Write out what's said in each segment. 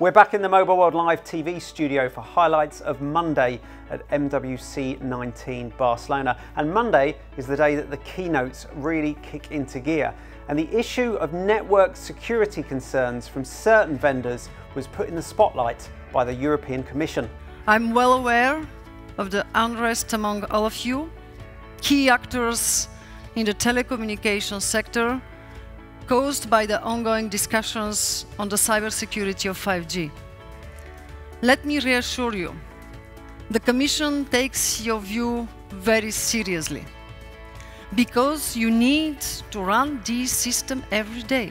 We're back in the Mobile World Live TV studio for highlights of Monday at MWC19 Barcelona. And Monday is the day that the keynotes really kick into gear. And the issue of network security concerns from certain vendors was put in the spotlight by the European Commission. I'm well aware of the unrest among all of you, key actors in the telecommunications sector, caused by the ongoing discussions on the cybersecurity of 5G. Let me reassure you, the Commission takes your view very seriously, because you need to run this system every day.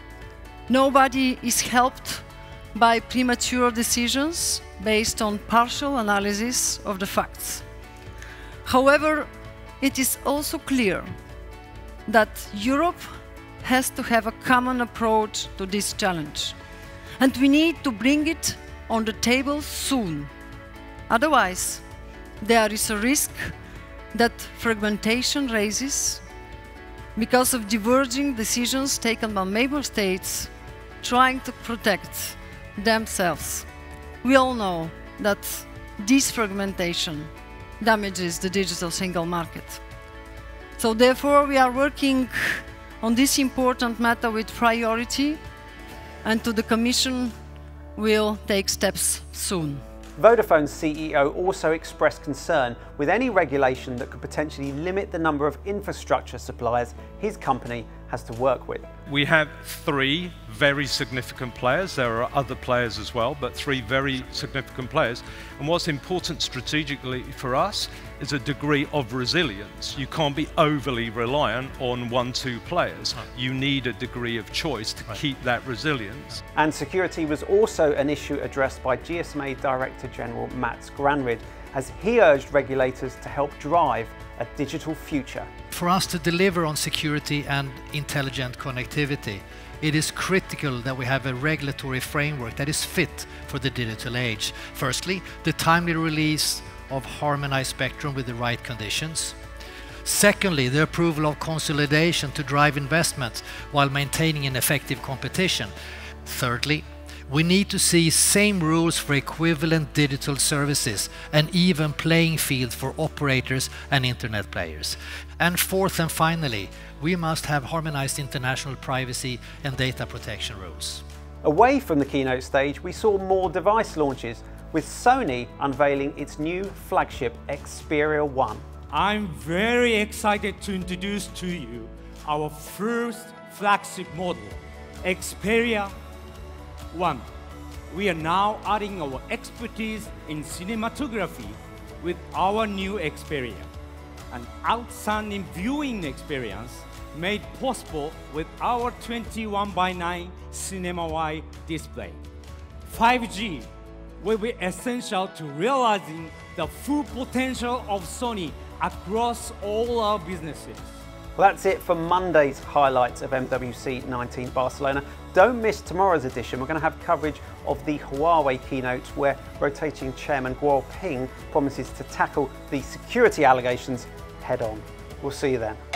Nobody is helped by premature decisions based on partial analysis of the facts. However, it is also clear that Europe has to have a common approach to this challenge, and we need to bring it on the table soon. Otherwise, there is a risk that fragmentation raises because of diverging decisions taken by member states trying to protect themselves. We all know that this fragmentation damages the digital single market. So therefore, we are working on this important matter with priority, and the Commission will take steps soon. Vodafone's CEO also expressed concern with any regulation that could potentially limit the number of infrastructure suppliers his company has to work with. We have three very significant players. There are other players as well, but three very significant players. And what's important strategically for us is a degree of resilience. You can't be overly reliant on 1-2 players. You need a degree of choice to keep that resilience. And security was also an issue addressed by GSMA Director General Mats Granryd, as he urged regulators to help drive a digital future. For us to deliver on security and intelligent connectivity, it is critical that we have a regulatory framework that is fit for the digital age. Firstly, the timely release of harmonized spectrum with the right conditions. Secondly, the approval of consolidation to drive investments while maintaining an effective competition. Thirdly, we need to see same rules for equivalent digital services and even playing field for operators and internet players. And fourth and finally, we must have harmonized international privacy and data protection rules. Away from the keynote stage, we saw more device launches, with Sony unveiling its new flagship Xperia 1. I'm very excited to introduce to you our first flagship model, Xperia 1. We are now adding our expertise in cinematography with our new Xperia, an outstanding viewing experience made possible with our 21:9 cinema-wide display. 5G will be essential to realizing the full potential of Sony across all our businesses. Well, that's it for Monday's highlights of MWC19 Barcelona. Don't miss tomorrow's edition. We're going to have coverage of the Huawei keynote, where rotating chairman Guo Ping promises to tackle the security allegations head on. We'll see you then.